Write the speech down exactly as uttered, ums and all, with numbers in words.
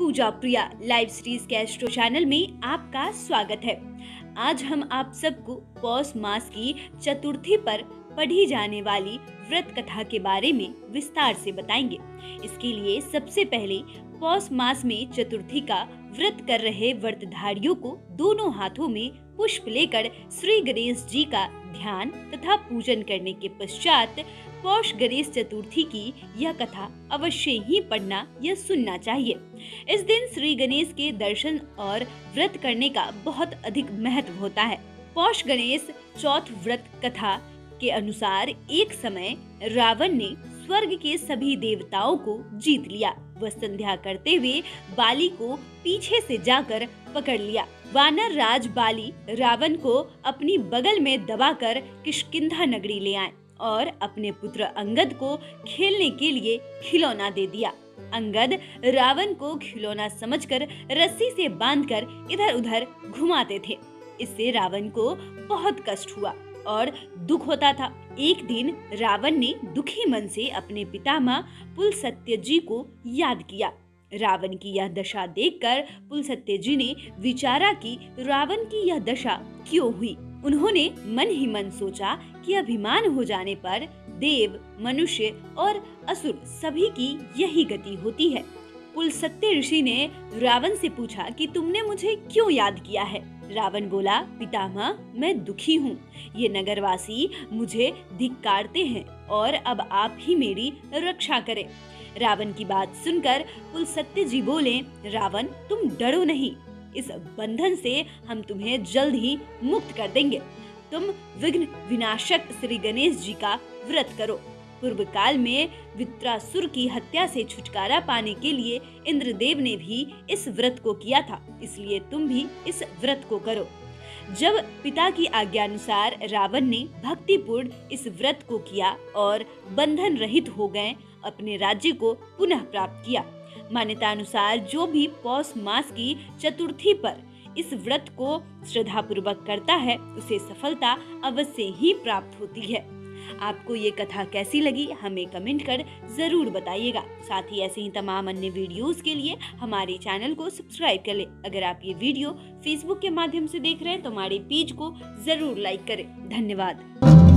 पूजा Priya live series के astro channel में आपका स्वागत है। आज हम आप सबको पौष मास की चतुर्थी पर पढ़ी जाने वाली व्रत कथा के बारे में विस्तार से बताएंगे। इसके लिए सबसे पहले पौष मास में चतुर्थी का व्रत कर रहे व्रतधारियों को दोनों हाथों में पुष्प लेकर श्री गणेश जी का ध्यान तथा पूजन करने के पश्चात पौष गणेश चतुर्थी की यह कथा अवश्य ही पढ़ना या सुनना चाहिए। इस दिन श्री गणेश के दर्शन और व्रत करने का बहुत अधिक महत्व होता है। पौष गणेश चौथ व्रत कथा के अनुसार एक समय रावण ने स्वर्ग के सभी देवताओं को जीत लिया। वह संध्या करते हुए बाली को पीछे से जाकर पकड़ लिया। वानर राज बाली रावण को अपनी बगल में दबाकर किष्किंधा नगरी ले आए और अपने पुत्र अंगद को खेलने के लिए खिलौना दे दिया। अंगद रावण को खिलौना समझकर रस्सी से बांधकर इधर उधर घुमाते थे। इससे रावण को बहुत कष्ट हुआ और दुख होता था। एक दिन रावण ने दुखी मन से अपने पितामह पुलस्त्य जी को याद किया। रावण की यह दशा देखकर पुलस्त्य जी ने विचारा कि रावण की यह दशा क्यों हुई। उन्होंने मन ही मन सोचा कि अभिमान हो जाने पर देव, मनुष्य और असुर सभी की यही गति होती है। पुलस्त्य ऋषि ने रावण से पूछा कि तुमने मुझे क्यों याद किया है। रावण बोला, पितामह मैं दुखी हूँ। ये नगरवासी मुझे धिक्कारते हैं और अब आप ही मेरी रक्षा करें। रावण की बात सुनकर पुलस्त्य जी बोले, रावण तुम डरो नहीं, इस बंधन से हम तुम्हें जल्द ही मुक्त कर देंगे। तुम विघ्न विनाशक श्री गणेश जी का व्रत करो। पूर्व काल में वृत्रासुर की हत्या से छुटकारा पाने के लिए इंद्रदेव ने भी इस व्रत को किया था, इसलिए तुम भी इस व्रत को करो। जब पिता की आज्ञानुसार रावण ने भक्तिपूर्ण इस व्रत को किया और बंधन रहित हो गए, अपने राज्य को पुनः प्राप्त किया। मान्यता अनुसार जो भी पौष मास की चतुर्थी पर इस व्रत को श्रद्धा पूर्वक करता है, उसे सफलता अवश्य ही प्राप्त होती है। आपको ये कथा कैसी लगी हमें कमेंट कर जरूर बताइएगा। साथ ही ऐसे ही तमाम अन्य वीडियोस के लिए हमारे चैनल को सब्सक्राइब कर लें। अगर आप ये वीडियो फेसबुक के माध्यम से देख रहे हैं तो हमारे पेज को जरूर लाइक करें। धन्यवाद।